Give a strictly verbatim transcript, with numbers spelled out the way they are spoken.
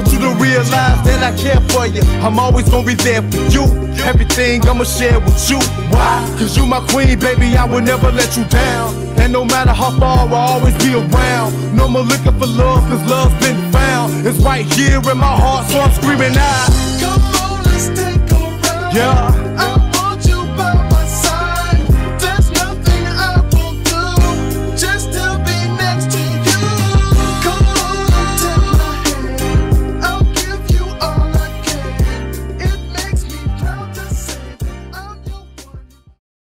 want you to realize that I care for you. I'm always gonna be there for you. Everything I'ma share with you. Why? Cause you my queen, baby, I will never let you down. And no matter how far, I'll always be around. No more looking for love, cause love's been found. It's right here in my heart, so I'm screaming out. Come on, let's take a ride. Yeah.